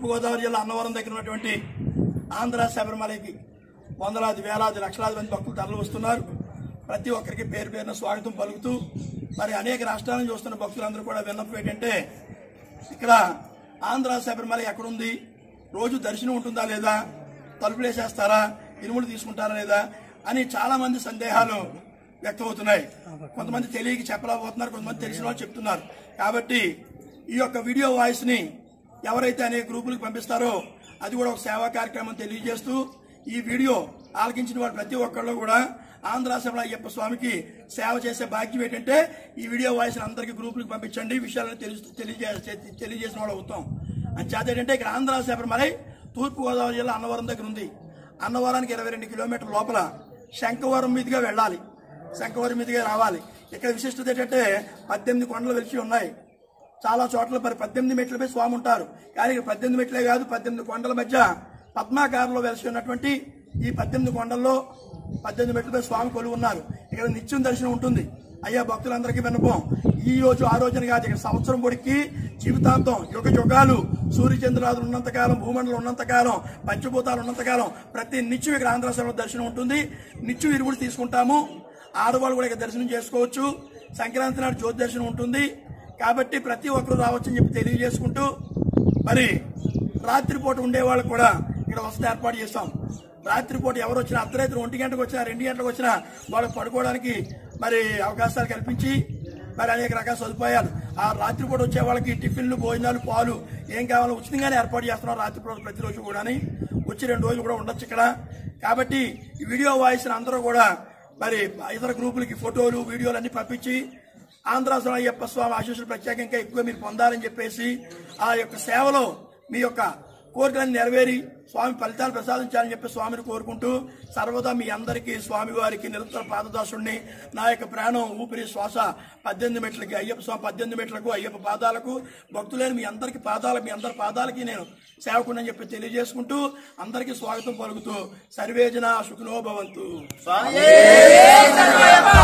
తూర్పుగోదావరి జిల్లా అన్నవరం దగ్గర ఉన్నటువంటి ఆంధ్ర శబరిమలకి వందలాది వేలాది లక్షలాది మంది భక్తులు తరలి వస్తున్నారు. ప్రతి ఒక్కరికి పేరు పేరున స్వాగతం పలుకుతూ మరి అనేక రాష్ట్రాల నుంచి వస్తున్న భక్తులందరూ కూడా విన్నపం ఏంటంటే ఇక్కడ ఆంధ్ర శబరిమల ఎక్కడుంది, రోజు దర్శనం ఉంటుందా లేదా, తలుపులు వేసేస్తారా, ఇరుములు తీసుకుంటారా లేదా అని చాలా మంది సందేహాలు వ్యక్తమవుతున్నాయి. కొంతమంది తెలియక చెప్పలేకపోతున్నారు, కొంతమంది తెలిసిన వాళ్ళు చెప్తున్నారు. కాబట్టి ఈ యొక్క వీడియో వాయిస్ ని ఎవరైతే అనేక గ్రూపులకు పంపిస్తారో అది కూడా ఒక సేవా కార్యక్రమం తెలియజేస్తూ ఈ వీడియో ఆలకించిన వారు ప్రతి ఒక్కళ్ళు కూడా ఆంధ్ర శబరిమల అయ్యప్ప స్వామికి సేవ చేసే భాగ్యం ఏంటంటే ఈ వీడియో వాయిస్ అందరికీ గ్రూపులకు పంపించండి, విషయాలను తెలియజేసిన వాళ్ళు అవుతాం. అని చేత ఏంటంటే ఇక్కడ ఆంధ్ర శబరిమల తూర్పుగోదావరి జిల్లా అన్నవరం దగ్గర ఉంది. అన్నవరానికి 22 కిలోమీటర్ల లోపల శంఖవరం మీదుగా వెళ్ళాలి, శంఖవరం మీదుగా రావాలి. ఇక్కడ విశిష్టత ఏంటంటే 18 కొండలు వెలిసి ఉన్నాయి. చాలా చోట్ల మరి 18 మెట్లపై స్వామి ఉంటారు, కానీ ఇక్కడ 18 మెట్లే కాదు 18 కొండల మధ్య పద్మాకారంలో వెలిసి ఉన్నటువంటి ఈ 18 కొండల్లో 18 మెట్లపై స్వామి కొలువు ఉన్నారు. ఇక్కడ నిత్యం దర్శనం ఉంటుంది. అయ్యా భక్తులందరికీ విన్నపం, ఈ రోజు ఆ రోజున కాదు, ఇక్కడ సంవత్సరం పొడికి జీవితాంతం యుగ యుగాలు సూర్యచంద్రాదులు ఉన్నంతకాలం, భూమండలం ఉన్నంతకాలం, పంచభూతాలు ఉన్నంతకాలం ప్రతి నిత్యం ఇక్కడ ఆంధ్ర శబరిమల దర్శనం ఉంటుంది. నిత్యం ఇరుముడు తీసుకుంటాము. ఆడవాళ్ళు కూడా ఇక్కడ దర్శనం చేసుకోవచ్చు. సంక్రాంతి నాడు జ్యోతి దర్శనం ఉంటుంది. కాబట్టి ప్రతి ఒక్కరూ రావచ్చని చెప్పి తెలియజేసుకుంటూ మరి రాత్రిపూట ఉండే వాళ్ళకు కూడా ఇక్కడ వసతి ఏర్పాటు చేస్తాం. రాత్రిపూట ఎవరు వచ్చినా, అర్ధరాత్రి 1 గంటకు వచ్చినా 2 గంటలకు వచ్చినా వాళ్ళకి పడుకోవడానికి మరి అవకాశాలు కల్పించి మరి అనేక రకాల సదుపాయాలు ఆ రాత్రిపూట వచ్చే వాళ్ళకి టిఫిన్లు, భోజనాలు, పాలు ఏం కావాలో ఉచితంగానే ఏర్పాటు చేస్తున్నాం. రాత్రిపూట ప్రతిరోజు కూడా వచ్చి 2 రోజులు కూడా ఉండొచ్చు ఇక్కడ. కాబట్టి ఈ వీడియో వాయిస్ అందరూ కూడా మరి ఇతర గ్రూపులకి ఫోటోలు, వీడియోలు అన్ని పంపించి ఆంధ్ర శబరిమల అయ్యప్ప స్వామి ఆశీస్సులు ప్రత్యేకంగా ఎక్కువ మీరు పొందాలని చెప్పేసి ఆ యొక్క సేవలో మీ యొక్క కోరికలను నెరవేరి స్వామి ఫలితాలు ప్రసాదించాలని చెప్పి స్వామిని కోరుకుంటూ సర్వదా మీ అందరికీ స్వామి వారికి నిరంతర పాదదాసుడిని, నా యొక్క ప్రాణం ఊపిరి శ్వాస 18 మెట్లకి అయ్యప్ప స్వామి 18 మెట్లకు అయ్యప్ప పాదాలకు భక్తులైన మీ అందరి పాదాలకి నేను సేవకుని చెప్పి తెలియజేసుకుంటూ అందరికీ స్వాగతం పలుకుతూ సర్వేజన సుఖినో భవంతు.